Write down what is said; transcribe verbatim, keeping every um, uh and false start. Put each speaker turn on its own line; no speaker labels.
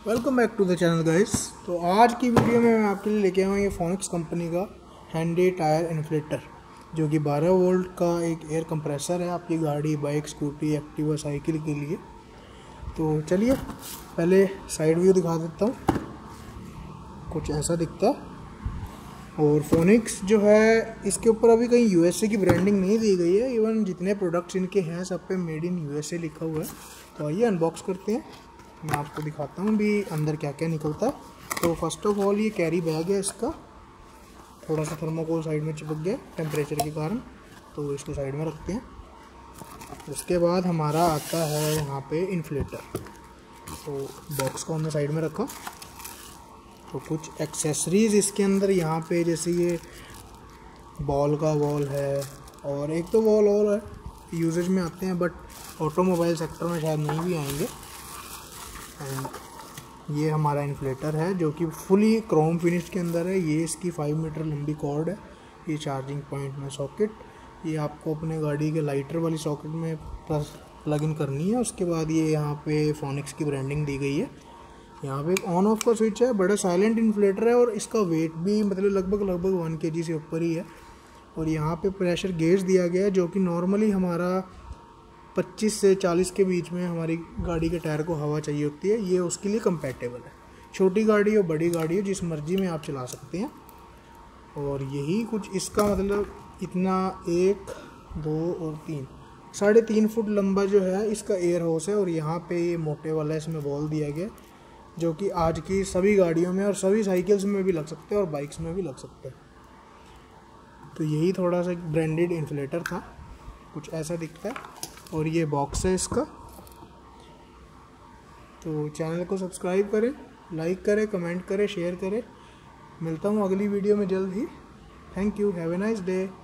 Welcome back to the channel guys. तो आज की वीडियो में मैं आपके लिए लेके आया हूँ ये फोनिक्स कंपनी का हैंडी टायर इन्फ्लेटर, जो कि बारह वोल्ट का एक एयर कंप्रेसर है आपकी गाड़ी, बाइक, स्कूटी, एक्टिवा, साइकिल के लिए। तो चलिए पहले साइड व्यू दिखा देता हूँ। कुछ ऐसा दिखता है। और फोनिक्स जो है, इसके ऊपर अभी कहीं यूएसए की ब्रांडिंग नहीं दी गई है। इवन जितने प्रोडक्ट्स इनके हैं सब पे मेड इन यूएसए लिखा हुआ है। तो आइए अनबॉक्स करते हैं, मैं आपको दिखाता हूँ भी अंदर क्या क्या निकलता है। तो फर्स्ट ऑफ ऑल ये कैरी बैग है इसका, थोड़ा सा थर्मोकोल साइड में चिपक गया टेम्परेचर के कारण, तो इसको साइड में रखते हैं। उसके बाद हमारा आता है यहाँ पे इन्फ्लेटर। तो बॉक्स को हमने साइड में रखा। तो कुछ एक्सेसरीज़ इसके अंदर यहाँ पे, जैसे ये बॉल का वॉल है, और एक तो वॉल और है यूजेज में आते हैं बट ऑटोमोबाइल सेक्टर में शायद नहीं भी आएंगे। एंड ये हमारा इन्फ्लेटर है जो कि फुली क्रोम फिनिश के अंदर है। ये इसकी फाइव मीटर लंबी कॉर्ड है। ये चार्जिंग पॉइंट में सॉकेट, ये आपको अपने गाड़ी के लाइटर वाली सॉकेट में प्लस प्लग इन करनी है। उसके बाद ये यहाँ पे फोनिक्स की ब्रांडिंग दी गई है। यहाँ पे एक ऑन ऑफ का स्विच है। बड़ा साइलेंट इन्फ्लेटर है और इसका वेट भी मतलब लगभग लगभग वन के जी से ऊपर ही है। और यहाँ पे प्रेशर गेज दिया गया है जो कि नॉर्मली हमारा पच्चीस से चालीस के बीच में हमारी गाड़ी के टायर को हवा चाहिए होती है। ये उसके लिए कंपैटिबल है। छोटी गाड़ी हो बड़ी गाड़ी हो, जिस मर्जी में आप चला सकते हैं। और यही कुछ इसका मतलब इतना एक दो और तीन साढ़े तीन फुट लंबा जो है इसका एयर होस है। और यहाँ पे ये मोटे वाला इसमें बॉल दिया गया जो कि आज की सभी गाड़ियों में और सभी साइकिल्स में भी लग सकते हैं और बाइक्स में भी लग सकते हैं। तो यही थोड़ा सा ब्रांडेड इन्फ्लेटर था, कुछ ऐसा दिखता है। और ये बॉक्स है इसका। तो चैनल को सब्सक्राइब करें, लाइक करें, कमेंट करें, शेयर करें। मिलता हूँ अगली वीडियो में जल्द ही। Thank you, have a nice day.